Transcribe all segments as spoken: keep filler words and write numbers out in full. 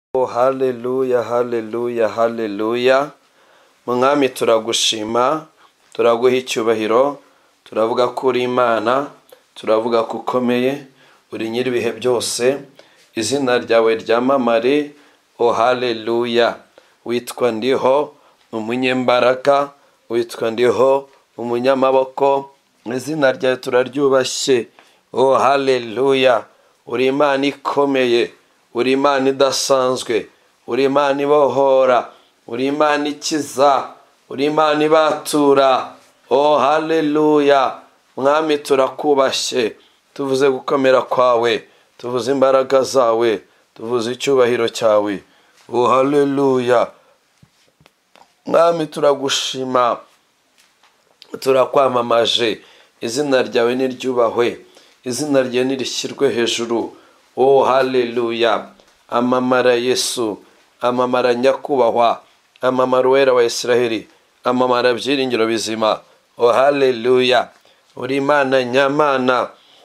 Oh, haleluya, haleluya, haleluya. Mwami turagushima, turaguha icyubahiro, turavuga ko uri Imana, turavuga ko ukomeye, uri nyir'ibihe byose, izina ryawe ryamamare. Oh, haleluya. Witwa ndiho umunyembaraga, witwa ndiho umunyamaboko, izina ryawe turaryubashye. Oh, haleluya. Uri Imana ikomeye, uri Imana idasanzwe, uri Imana ibohora, uri Imana ikiza, uri Imana ibatura. Oh, haleluya. Mwami turakubashye, tuvuze gukomera kwawe, tuvuze imbaraga zawe, tuvuze icyubahiro cyawe. Oh, haleluya. Mwami turagushima, turakwamamaje, izina ryawe niryubahwe, izina ryawe nirishyirwe hejuru. Oh, haleluya. Amamara Yesu, amamara nyakubahwa, amamara uwera wa Israheli, amamara byiringiro bizima. Oh, haleluya. Uri Imana nyamana,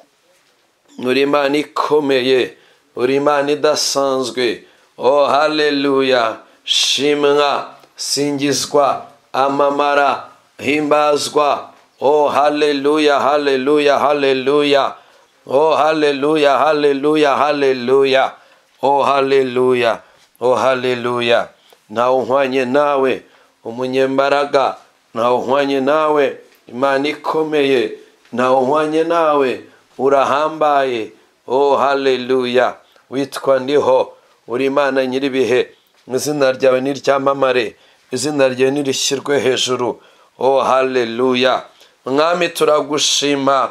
uri Imana ikomeye, uri Imana idasanzwe. Oh, haleluya. Shimwa, singizwa, amamara, himbazwa. Oh, haleluya, haleluya, haleluya. Oh, haleluya, haleluya, haleluya. Oh, haleluya, oh, haleluya. Ntawe uhwanye nawe, umunyembaraga, ntawe uhwanye nawe, Imana ikomeye, ntawe uhwanye nawe, urahambaye. Oh, haleluya. Witwa ndiho, uri Imana nyir'ibihe, izina ryawe niryamamare, izina ryawe nirishyirwe hejuru. Oh, haleluya. Mwami turagushima,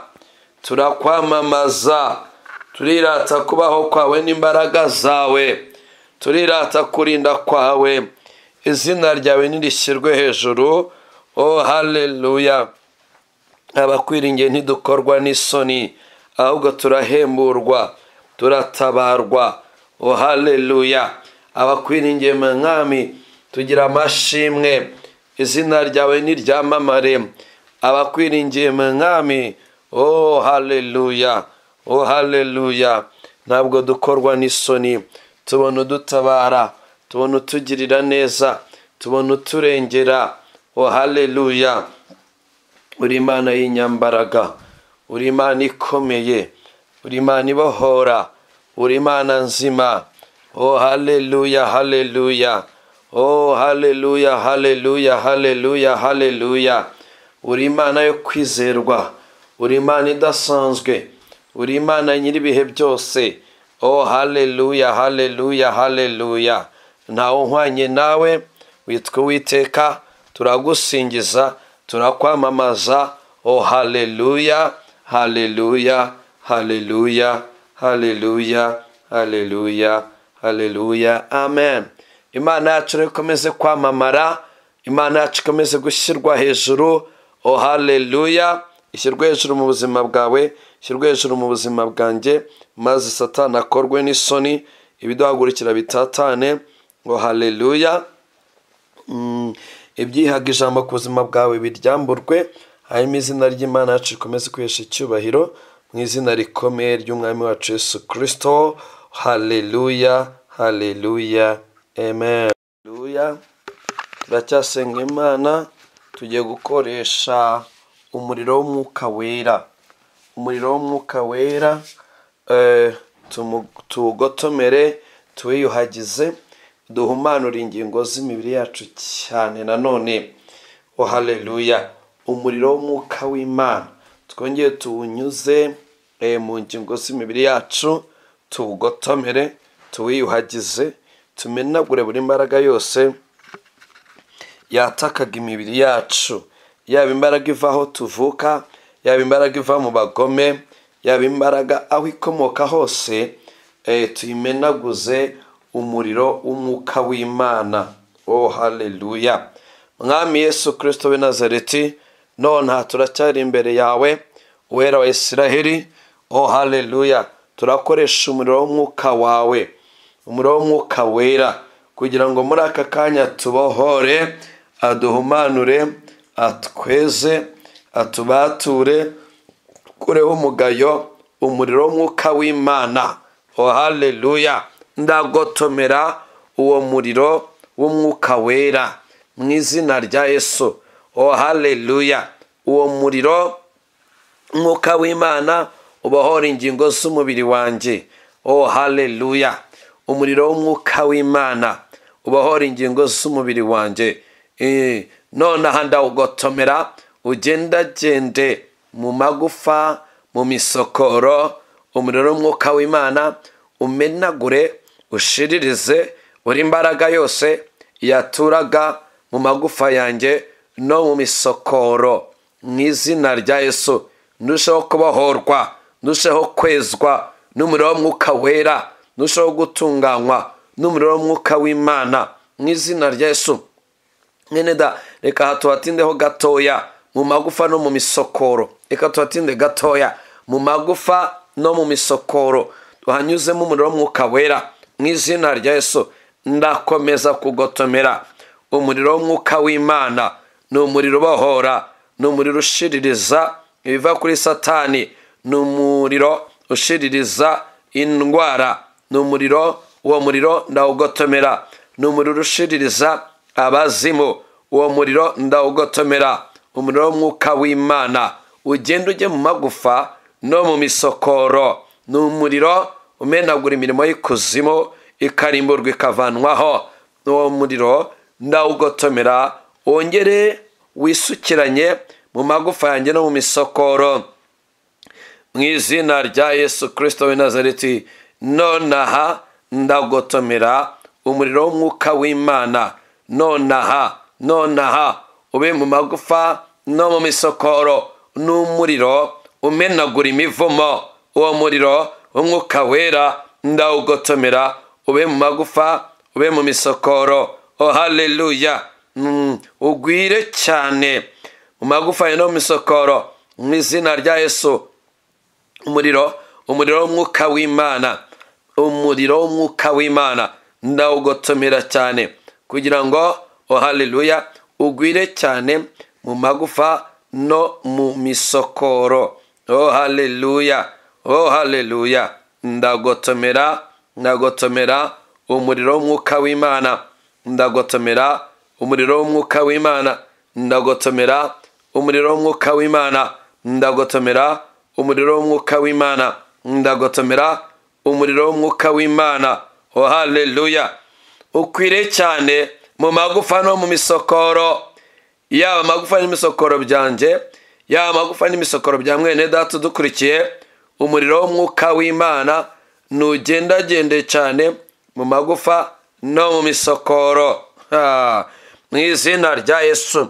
turakwamamaza, turirata kubaho kwawe n'imbaraga zawe, turirata kurinda kwawe, izina ryawe nirishyirwe hejuru. Oh, haleluya. Abakwiringiye ntidukorwa n'isoni, ahubwo turahemburwa, turatabarwa. Oh, haleluya. Abakwiringiye Mwami tugira amashimwe, izina ryawe niryamamare. Abakwiringiye Mwami, oh, haleluya, oh, haleluya. Ntabwo dukorwa n'isoni, tubona udutabara, tubona utugirira neza, tubona uturengera. Oh, haleluya. Uri Imana y'inyambaraga, uri Imana ikomeye, uri Imana ibohora, uri Imana nzima. Oh, haleluya, haleluya. Oh, haleluya, haleluya, haleluya, haleluya. Uri Imana yo kwizerwa, uri Imana idasanzwe, uri Imana nyir'ibihe byose. Oh, haleluya, haleluya, haleluya. Ntawe uhwanye nawe, witwa Uwiteka, turagusingiza, turakwamamaza. Oh, haleluya, haleluya, haleluya, haleluya, haleluya, haleluya. Amen. Imana yacu ikomeze kwamamara, Imana yacu ikomeze gushyirwa hejuru. Oh, haleluya. Ishyirwe hejuru mu buzima bwawe, ishyirwe hejuru mu buzima bwanjye, maze Satani akorwe n'isoni, ibiduhagurikira bitatane. Oh, haleluya. Mm, ibyihaga ijambo ku buzima bwawe biryamburwe, hanyuma izina ry'Imana yacu rikomeze kwihesha icyubahiro, mu izina rikomeye ry'Umwami wacu Yesu Kristo. Haleluya, haleluya, amen. Haleluya. Turacyasenga Imana, tugiye gukoresha umuriro w'umwuka wera. Umuriro w'umwuka wera eh, tuwugotomere, tuwiyuhagize, duhumanure ingingo z'imibiri yacu cyane. Nanone, oh, haleluya. Umuriro w'umwuka w'Imana twongeye tuwunyuze eh, mu ngingo z'imibiri yacu, tuwugotomere, tuwiyuhagize, tumenagure buri mbaraga yose yatakaga imibiri yacu, yaba imbaraga iva aho tuvuka, yaba imbaraga iva mu bagome, yaba imbaraga aho ikomoka hose, eh, tuyimenaguze umuriro w'umwuka w'Imana. Oh, haleluya. Mwami Yesu Kristo w'i Nazareti, none turacyari imbere yawe, uwera wa Israheli. Oh, haleluya. Turakoresha umuriro w'umwuka wawe, umuriro w'umwuka wera, kugira ngo muri aka kanya tubohore, aduhumanure, atweze, atubature, kureho umugayo, umuriro w'umwuka w'Imana. Oh, haleluya. Ndagotomera uwo muriro w'umwuka wera mu izina rya Yesu. Oh haleluya. Uwo muriro umwuka w'Imana ubohora ingingo z'umubiri wanjye. Oh haleluya. Umuriro w'umwuka w'Imana ubohora ingingo z'umubiri wanjye. Eh, none aha ndawugotomera ugendagende mu magufa, mu misokoro. Umuriro w'umwuka w'Imana umenagure, ushiririze buri imbaraga yose yaturaga mu magufa yanjye no mu misokoro mu izina rya Yesu. Ndusheho kubohorwa, ndusheho kwezwa n'umuriro w'umwuka wera, ndusheho gutunganywa n'umuriro w'umwuka w'Imana mu izina rya Yesu. Mwene da, reka tuhatindeho gatoya mu magufa no mu misokoro. Reka tuhatinde gatoya mu magufa no mu misokoro. Tuhanyuzemo umuriro w'umwuka wera mu izina rya Yesu. Ndakomeza kugotomera umuriro w'umwuka w'Imana. Ni umuriro ubohora, ni umuriro ushiririza ibiva kuri Satani, ni umuriro ushiririza indwara, ni umuriro, uwo muriro ndawugotomera. Ni umuriro ushiririza abazimu, uwo muriro ndawugotomera. Umuriro w'umwuka w'Imana ugenda ujye mu magufa no mu misokoro. Ni umuriro umenagura imirimo y'ikuzimu ikarimburwa ikavanwaho. Uwo muriro ndawugotomera, wongere wisukiranye mu magufa yanjye no mu misokoro mu izina rya Yesu Kristo w'i Nazareti. Nonaha ndagotomera umuriro w'umwuka w'Imana. Nonaha, nonaha ube mu magufa no mu misokoro. N'umuriro umenagura imivumo. Uwo muriro w'umwuka wera ndawugotomera, ube mu magufa, ube mu misokoro. Oh haleluya. Mm, ugwire cyane mu magufa no mu misokoro mu izina rya Yesu. Umuriro, umuriro w'umwuka w'Imana, umuriro w'umwuka w'Imana ndawugotomera cyane kugira ngo oh haleluya ugwire cyane mu magufa no mu misokoro. Oh haleluya, oh haleluya. Ndagotomera, ndagotomera umuriro w'umwuka w'Imana. Ndagotomera umuriro w'umwuka w'Imana. Ndagotomera umuriro w'umwuka w'Imana. Ndagotomera umuriro w'umwuka w'Imana. Ndagotomera umuriro w'umwuka w'Imana. Oh haleluya. Ukwire cyane mu magufa no mu misokoro. Yaba amagufa n'imisokoro byanjye, yaba amagufa n'imisokoro bya mwene data dukurikiye. Umuriro w'umwuka w'Imana nugendagende cyane mu magufa no mu misokoro. Mu izina rya Yesu.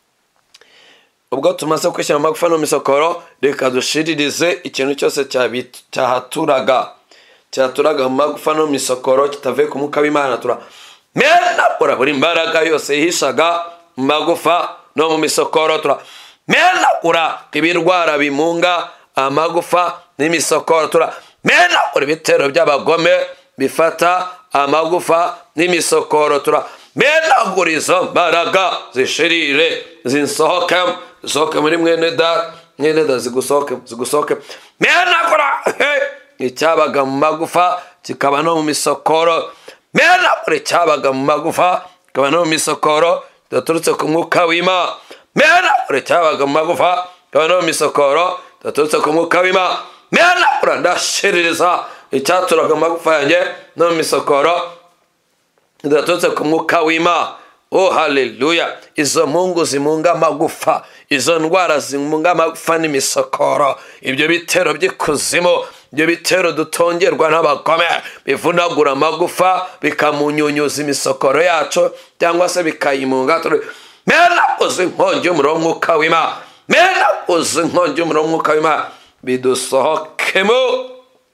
Ubwo tumaze kwishyira mu magufa no mu misokoro, reka dushiririze ikintu cyose cyahaturaga cyaturaga mu magufa no mu misokoro kitavuye ku mwuka w'Imana. Tura menagura buri imbaraga yose yihishaga mu magufa no mu misokoro. Tura menagura ibirwara bimunga amagufa n'imisokoro. Tura menagura ibitero by'abagome bifata amagufa n'imisokoro. Tura menagura izo mbaraga zishirire zinsohoke, zisohoke muri mwene da, mwene da zigusohoke, zigusohoke. Menagura icyabaga mu magufa kikaba no mu misokoro. Menagura icyabaga mu magufa kikaba no mu misokoro kidaturutse ku mwuka w'Imana. Menagura icyabaga mu magufa kikaba no mu misokoro kidaturutse ku mwuka w'Imana. Menagura ndashiririza icyaturaga mu magufa yanjye no mu misokoro kidaturutse ku mwuka w'Imana. Oh haleluya. Izo mungu zimunga amagufa, izo ndwara zimunga amagufa n'imisokoro, ibyo bitero by'ikuzimu, ibyo bitero dutongerwa n'abagome bivunagura amagufa bikamunyunyuza imisokoro yacu cyangwa se bikayimunga. Menaguza inkongi y'umuriro w'umwuka w'Imana, menaguza inkongi y'umuriro w'umwuka w'Imana bidusohokemo.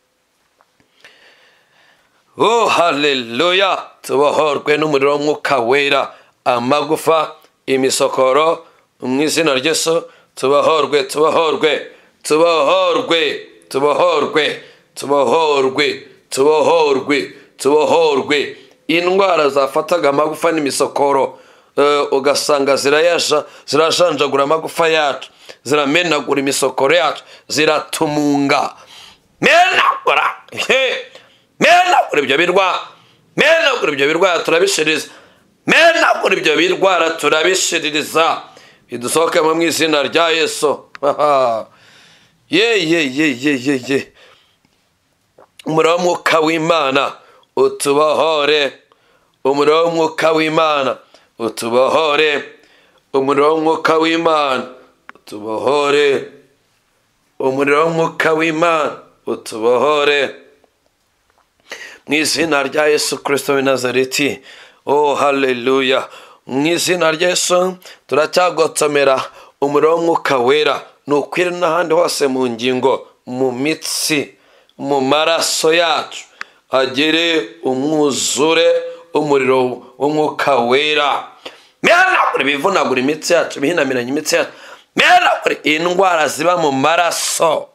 Oh haleluya. Tubohorwe n'umuriro w'umwuka wera amagufa, imisokoro mu izina rya Yesu. Tubohorwe, tubohorwe, tubohorwe, tubohorwe, tubohorwe, tubohorwe, tubohorwe. Indwara zafataga amagufa n'imisokoro uh, ugasanga zirayasha, zirajanjagura amagufa yacu, ziramenagura imisokoro yacu, ziratumunga. Menagura, he, menagura ibyo birwa, menagura ibyo birwara turabishiririza, menagura ibyo birwara turabishiririza, bidusohokemo mu izina rya Yesu. ye ye ye ye ye ye umuriro w'umwuka w'Imana utubohore, umuriro w'umwuka w'Imana utubohore, umuriro w'umwuka w'Imana utubohore, umuriro w'umwuka w'Imana utubohore, mu izina rya Yesu Kristo w'i Nazareti. Oh haleluya, mu izina rya Yesu turacyagotomera umuriro w'umwuka wera, nukwire n'ahandi hose mu ngingo, mu mitsi, mu maraso yacu, agire umwuzure umuriro w'umwuka wera. Menagura ibivunagura imitsi yacu, bihinamiranya imitsi yacu, menagura indwara ziba mu maraso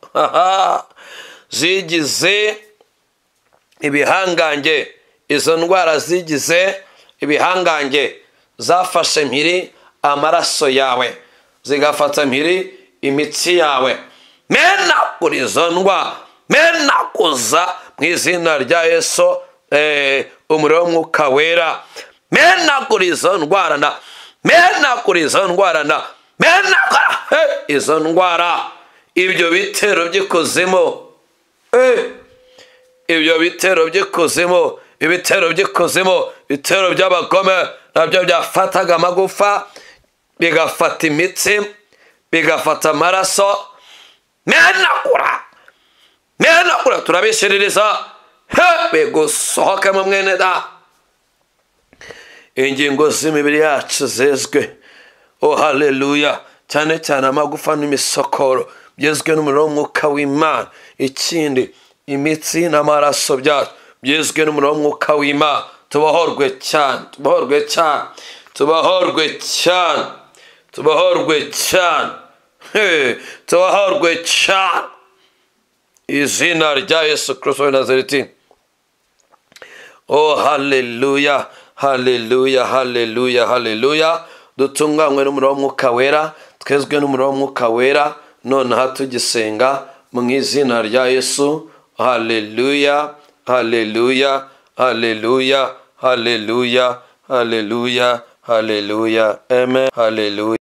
zigize ibihangange, izo ndwara zigize ibihangange zafashe mpiri amaraso yawe, zigafata mpiri imitsi yawe, menagura izo ndwara, menaguza mu izina rya Yesu eh, umuriro w'umwuka wera, menagura izo ndwara na menagura izo ndwara na menagura hey, izo ndwara, ibyo bitero by'ikuzimu eh, ibyo bitero by'ikuzimu, ibitero by'ikuzimu, ibitero by'abagome nabyo byafataga amagufa bigafata imitsi bigafata amaraso, menagura menagura turabishiririza, bigusohokemo mwene da, ingingo z'imibiri yacu zezwe. Oh haleluya, cyane cyane amagufa n'imisokoro byezwe n'umuriro w'umwuka w'Imana. Ikindi imitsi n'amaraso byacu byezwe n'umuriro w'umwuka w'Imana. Tubohorwe cyane, tubohorwe cyane, tubohorwe cyane, tubohorwe cyane, tubohorwe cyane, izina rya Yesu Kristo w'i Nazareti. Oh haleluya, haleluya, haleluya, haleluya. Dutunganywe n'umuriro w'umwuka wera, twezwe n'umuriro w'umwuka wera, nonaha tugisenga mu izina rya Yesu. Haleluya, haleluya, haleluya, haleluya, haleluya, haleluya, amen, haleluya.